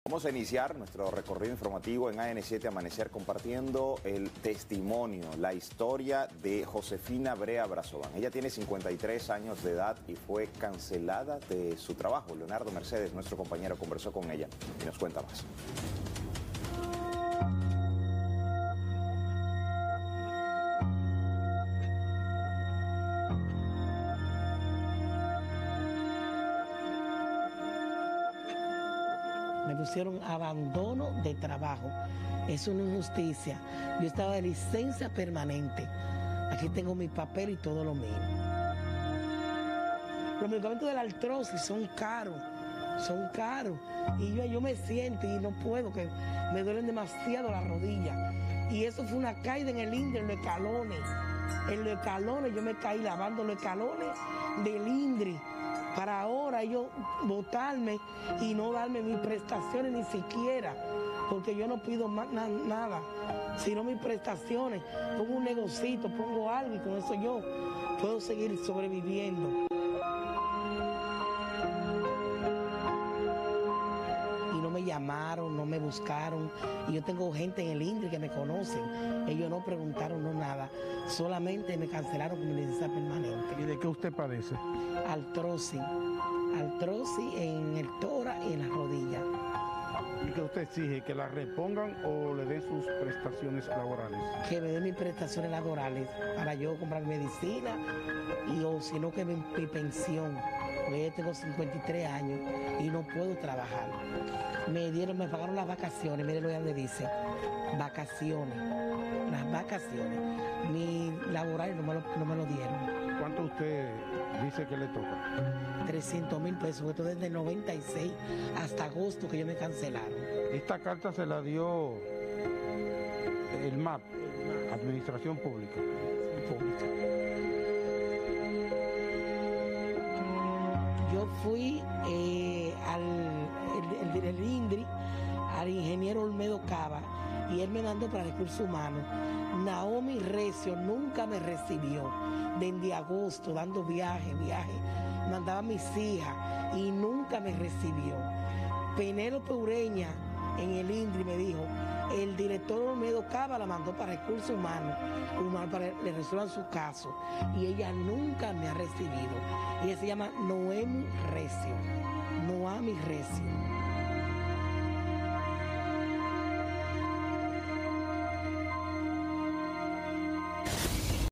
Vamos a iniciar nuestro recorrido informativo en AN7 Amanecer compartiendo el testimonio, la historia de Josefina Brea Brazoban. Ella tiene 53 años de edad y fue cancelada de su trabajo. Leonardo Mercedes, nuestro compañero, conversó con ella y nos cuenta más. Me pusieron abandono de trabajo. Es una injusticia. Yo estaba de licencia permanente. Aquí tengo mi papel y todo lo mío. Los medicamentos de la artrosis son caros. Son caros. Y yo me siento y no puedo, que me duelen demasiado las rodillas. Y eso fue una caída en el INDRI, en los escalones. En los escalones, yo me caí lavando los escalones del INDRI. Para ahora ellos votarme y no darme mis prestaciones ni siquiera, porque yo no pido más nada, sino mis prestaciones. Pongo un negocito, pongo algo y con eso yo puedo seguir sobreviviendo. Y no me llamaron, no me buscaron, y yo tengo gente en el INDRI que me conocen. Ellos no preguntaron no nada, solamente me cancelaron con mi licencia permanente. ¿Y de qué usted padece? Artrosis en el tórax y en las rodillas. ¿Y qué usted exige? ¿Que la repongan o le den sus prestaciones laborales? Que me den mis prestaciones laborales para yo comprar medicina y o si no que mi pensión, porque yo tengo 53 años y no puedo trabajar. Me pagaron las vacaciones, mire lo que me dice, vacaciones, las vacaciones. Mi laboral no me lo dieron. ¿Cuánto usted dice que le toca? 300,000 pesos, esto desde el 96 hasta agosto que ellos me cancelaron. Esta carta se la dio el MAP, Administración Pública. Yo fui al INDRI, al ingeniero Olmedo Cava, y él me mandó para recursos humanos. Naomi Recio nunca me recibió, desde agosto, dando viaje, mandaba a mis hijas y nunca me recibió. Penélope Ureña en el INDRI me dijo, el director Olmedo Cava la mandó para recursos humanos para que le resuelvan su caso, y ella nunca me ha recibido. Ella se llama Noemi Recio, Noami Recio.